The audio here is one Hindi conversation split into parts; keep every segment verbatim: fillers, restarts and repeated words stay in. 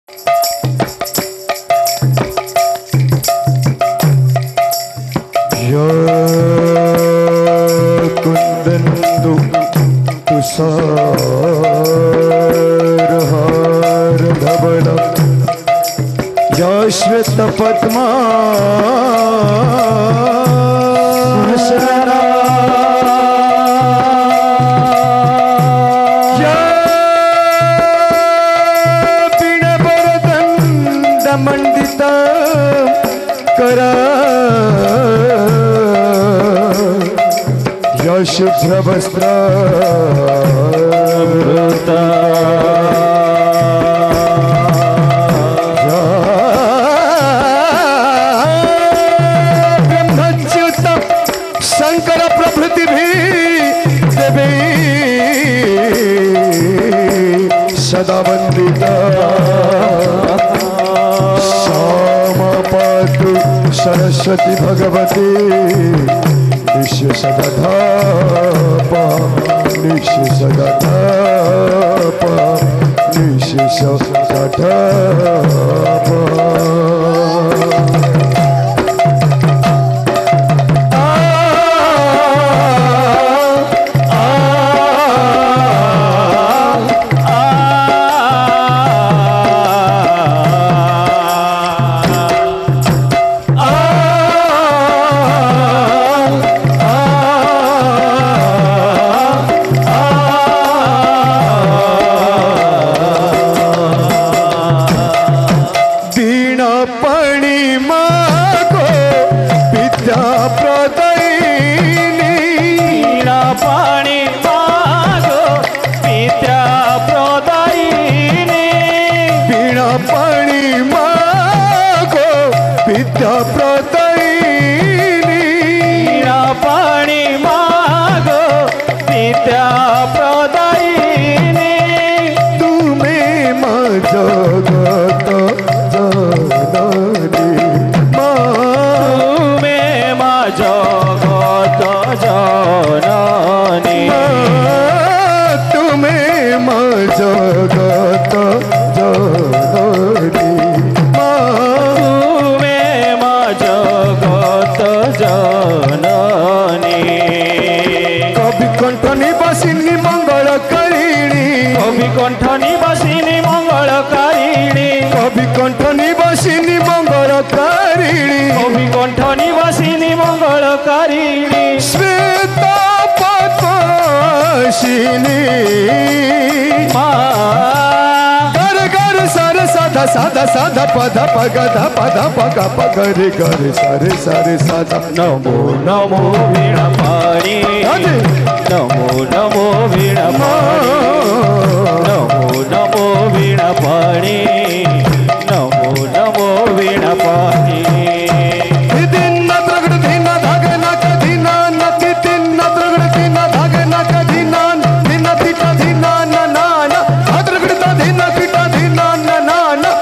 कुंदंदु तुषार हार धवल या श्वेत पद्मासना या बीणवरदंड मंडित करा शुभ्र वस्त्र ब्रह्मच्युत शंकर प्रभृति भी देवी सदा वंदिता श्याम पातु सरस्वती भगवती निश्य सदापा निश्य सदापा निश्य सदापा साधा साधा पधा पगधा पधा पगा पगरे गरे सारे सारे साधा नमो नमो वीणा पाणी नमो नमो वीणा पाणी नमो नमो वीणा पाणी नमो नमो वीणा पाणी दिन नत्रगड धीना धाग नाक धीना नती तीन नत्रगड धीना धाग नाक धीना धीना पिटा धीना ना ना नत्रगड धीना पिटा धीना ना ना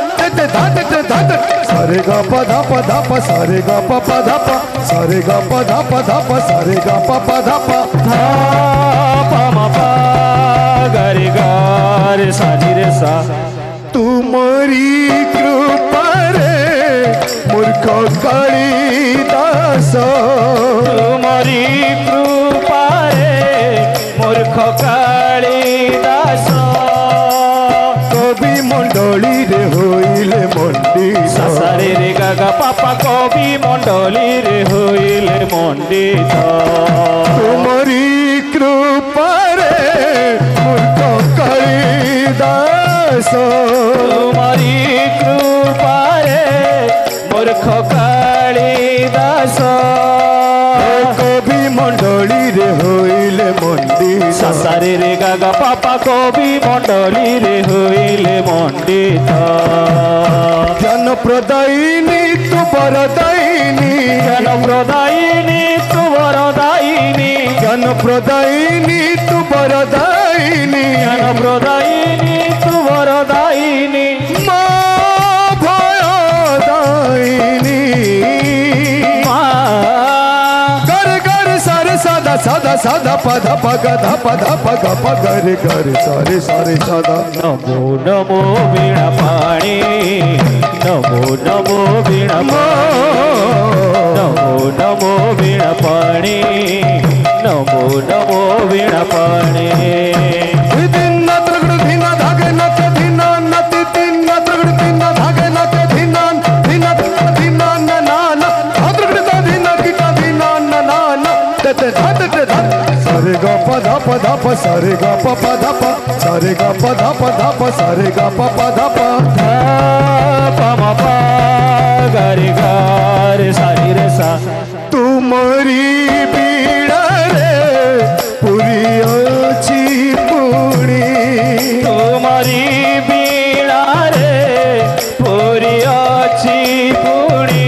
सारे गा पा धा पा धा पा सारे गा पा पा धा पा सारे गा पा धा पा धा पा सारे गा पा पा धा पा धा पा मा पा गा रे गा रे सा नी रे सा तुम्हारी कृपा रे मूर्ख कालिदास तुम्हारी कृपा रे मूर्ख कालिदास कवि मंडली रे होइले मंडित सारे रे गागा पापा कवि मंडली रे होइले मंडित तुम्हारी कृपा रे मूर्ख कालिदास तुम्हारी कृपा रे मूर्ख कालिदास कवि मंडली रे होइले मंडित सारे रे गागा पापा कवि मंडली रे होइले मंडित ज्ञान प्रदायिनी तु वरदायिनी ज्ञान प्रदायिनी तु वरदायिनी ज्ञान प्रदायिनी तु वरदायिनी ज्ञान प्रदायिनी तु वरदायिनी मा भयदायिनी मा गर गर सारे साधा साधा साधा पध पग ध पध पग पग रे गर सारे सारे साधा नमो नमो वीणा पाणी धा प सा रे गा प प धा प सा रे गा प धा प धा प सा रे गा प प धा प धा प म प ग रे ग रे सा नी रे सा तुमरी बीड़ा रे पूरी अच्छी पुणी तुम्हारी बीड़ा रे पूरी अच्छी पुणी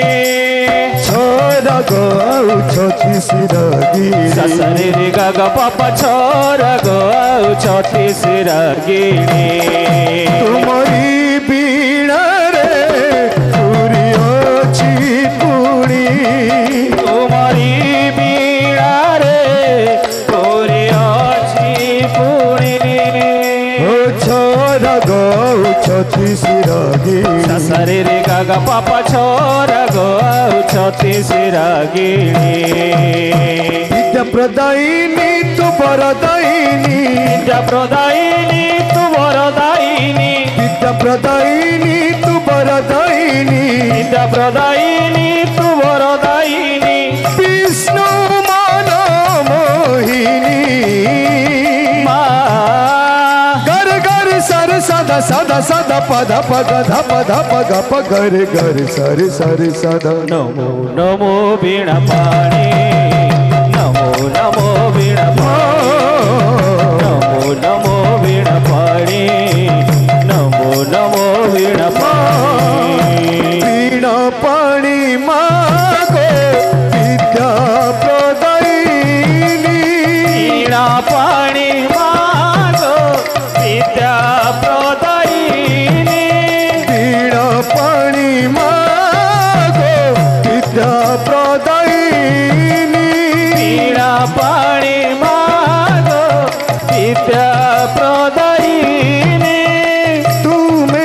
छोरा गौ छत्तीस रगिणी सा सा रे रे गा गा प प छोरा गौ छत्तीस रगिणी तुमरी बीड़ा रे पूरी अच्छी पुणी तुम्हारी बीड़ा रे पूरी अच्छी पुणी ओ छोरा गौ छत्तीस रगिणी सा सा रे रे गा गा प प छोरा गौ छत्तीस रगिणी विद्या प्रदायिनी तू वरदायिनी विद्या प्रदायिनी तू वरदायिनी विद्या प्रदायिनी तू वरदायिनी विद्या प्रदायिनी तू वरदायिनी विष्णु मन मोहिनी मा गर गर सर सदा सदा सदा पद पग ध पद पग प गर गर सर सर सदा नमो नमो वीणा पाणी नमो नमो वीणा पाणी नमो नमो वीणा पाणी नमो नमो वीणा पाणी वीणा पाणी मागो विद्या प्रदायिनी वीणा पाणी मागो विद्या प्रदायिनी वीणा पाणी मागो विद्या प्रदायिनी वीणा पाणी मागो विद्या प्रदायिनी तुमे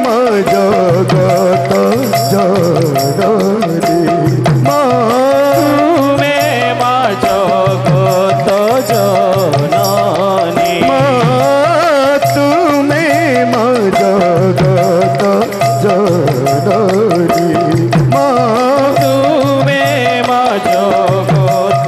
जगत जननी मा तुमे मा जगत जननी मा तुमे जगत जननी मा तुमे मा जगत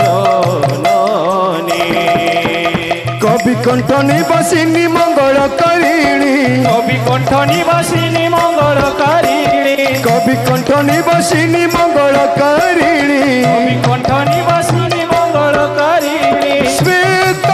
जननी कवि कंठ निवासिनी मंगल करिणी कवि कंठ निवासिनी मंगलकारिणी कवि कंठ निवासिनी मंगल करिणी कवि कंठ निवासिनी मंगलकारिणी श्वेत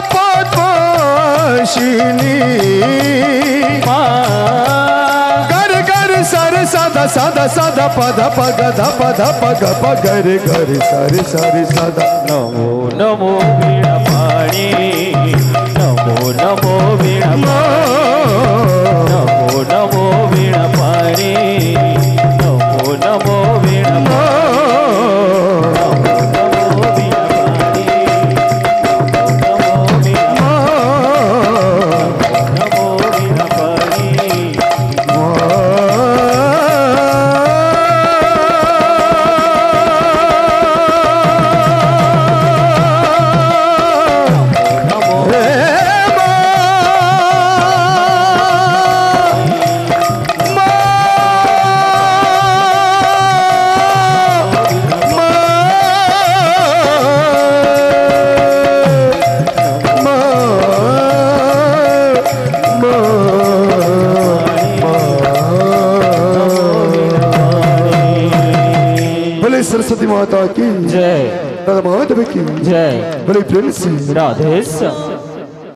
पद्माशिनी मा गर गर सर सदा सदा सदा पद पग ध पद पग प गर गर सर सर सदा नमो नमो वीणा पाणी नमो नमो वीणा नमो नमो वीणा पाणी नमो नमो वीणा नमो नमो वीणा पाणी नमो वीणा नमो वीणा पाणी सरस्वती माता की जय राधा माधव की जय बड़े प्रेम से राधे श्याम।